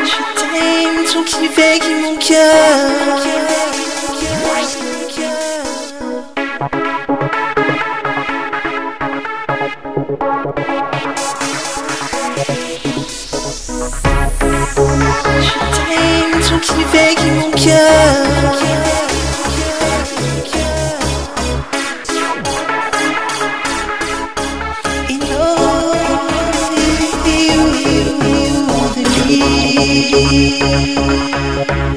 Je t'aime, ton qui fait qui mon cœur. Je t'aime, ton qui fait qui mon cœur. Et non, de